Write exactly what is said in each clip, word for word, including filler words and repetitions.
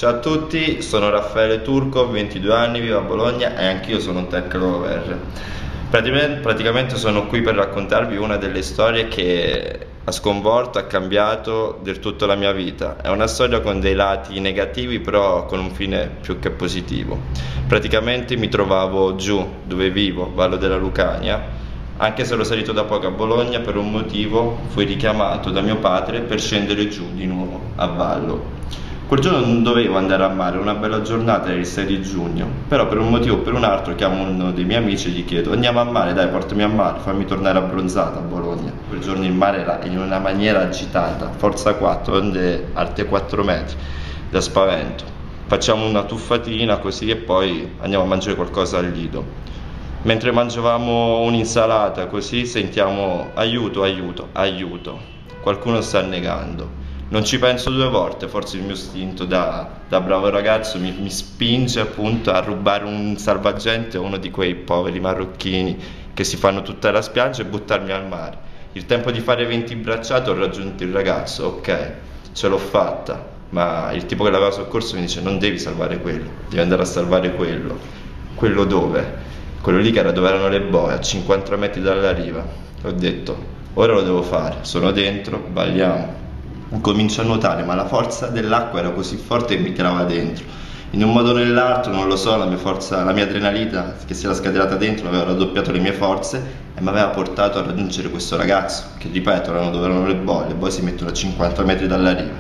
Ciao a tutti, sono Raffaele Turco, ventidue anni, vivo a Bologna e anch'io sono un tech lover. Praticamente sono qui per raccontarvi una delle storie che ha sconvolto, ha cambiato del tutto la mia vita. È una storia con dei lati negativi, però con un fine più che positivo. Praticamente mi trovavo giù, dove vivo, Vallo della Lucania. Anche se ero salito da poco a Bologna, per un motivo fui richiamato da mio padre per scendere giù di nuovo a Vallo. Quel giorno non dovevo andare a mare, una bella giornata, era il sei di giugno, però per un motivo o per un altro chiamo uno dei miei amici e gli chiedo: andiamo a mare, dai, portami a mare, fammi tornare abbronzata a Bologna. Quel giorno il mare era in una maniera agitata, forza quattro, onde alte quattro metri, da spavento. Facciamo una tuffatina così e poi andiamo a mangiare qualcosa al lido. Mentre mangiavamo un'insalata così sentiamo: aiuto, aiuto, aiuto, qualcuno sta annegando. Non ci penso due volte, forse il mio istinto da, da bravo ragazzo mi, mi spinge appunto a rubare un salvagente a uno di quei poveri marocchini che si fanno tutta la spiaggia e buttarmi al mare. Il tempo di fare venti bracciate ho raggiunto il ragazzo, ok, ce l'ho fatta, ma il tipo che l'aveva soccorso mi dice: non devi salvare quello, devi andare a salvare quello. Quello dove? Quello lì che era dove erano le boe, a cinquanta metri dalla riva. Ho detto: ora lo devo fare, sono dentro, balliamo. Comincio a nuotare, ma la forza dell'acqua era così forte che mi tirava dentro. In un modo o nell'altro, non lo so, la mia forza, la mia adrenalina che si era scatenata dentro aveva raddoppiato le mie forze e mi aveva portato a raggiungere questo ragazzo, che ripeto, erano dove erano le boe, le boe si mettono a cinquanta metri dalla riva.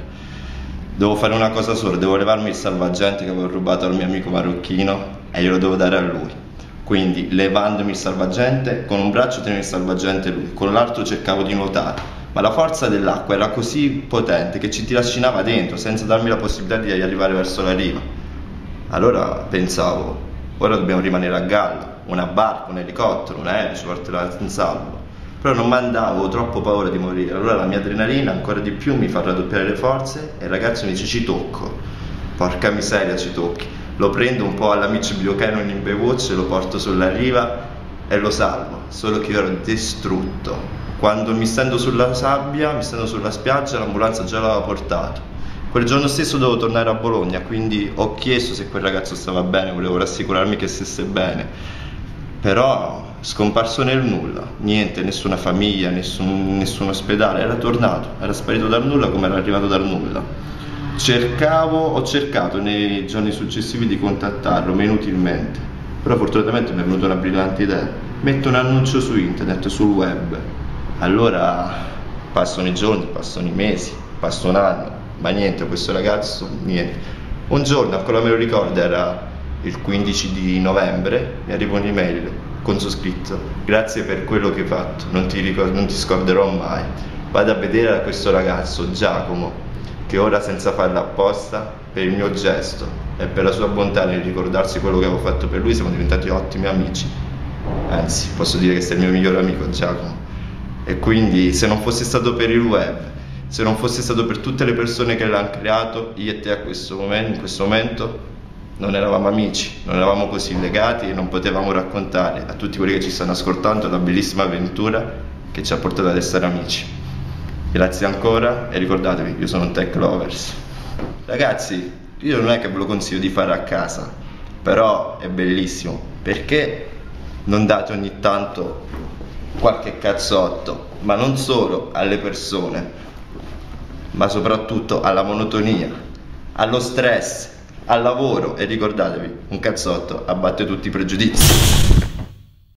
Devo fare una cosa sola, devo levarmi il salvagente che avevo rubato al mio amico marocchino e glielo devo dare a lui. Quindi, levandomi il salvagente, con un braccio tenevo il salvagente lui, con l'altro cercavo di nuotare. Ma la forza dell'acqua era così potente che ci trascinava dentro senza darmi la possibilità di arrivare verso la riva. Allora pensavo: ora dobbiamo rimanere a galla, una barca, un elicottero, un aereo ci porterà in salvo. Però non mandavo, avevo troppo paura di morire. Allora la mia adrenalina ancora di più mi fa raddoppiare le forze e il ragazzo mi dice: ci tocco. Porca miseria, ci tocchi. Lo prendo un po' alla Mitch Buchanan in Baywatch, lo porto sulla riva e lo salvo. Solo che io ero distrutto. Quando mi stendo sulla sabbia, mi stendo sulla spiaggia, l'ambulanza già l'aveva portato. Quel giorno stesso dovevo tornare a Bologna, quindi ho chiesto se quel ragazzo stava bene, volevo rassicurarmi che stesse bene. Però scomparso nel nulla, niente, nessuna famiglia, nessun, nessun ospedale, era tornato, era sparito dal nulla come era arrivato dal nulla. Cercavo, ho cercato nei giorni successivi di contattarlo, ma inutilmente. Però fortunatamente mi è venuta una brillante idea: metto un annuncio su internet, sul web. Allora passano i giorni, passano i mesi, passa un anno, ma niente, questo ragazzo, niente. Un giorno, ancora me lo ricordo, era il quindici di novembre, mi arriva un'email con su scritto: grazie per quello che hai fatto, non ti, ricordo, non ti scorderò mai. Vado a vedere a questo ragazzo, Giacomo, che ora, senza farla apposta, per il mio gesto e per la sua bontà nel ricordarsi quello che avevo fatto per lui, siamo diventati ottimi amici. Anzi, posso dire che sei il mio migliore amico, Giacomo. E quindi, se non fosse stato per il web, se non fosse stato per tutte le persone che l'hanno creato, io e te a questo momento, in questo momento non eravamo amici, non eravamo così legati e non potevamo raccontare a tutti quelli che ci stanno ascoltando la bellissima avventura che ci ha portato ad essere amici. Grazie ancora e ricordatevi, io sono un tech lovers. Ragazzi, io non è che ve lo consiglio di fare a casa, però è bellissimo. Perché non date ogni tanto qualche cazzotto, ma non solo alle persone, ma soprattutto alla monotonia, allo stress, al lavoro, e ricordatevi, un cazzotto abbatte tutti i pregiudizi.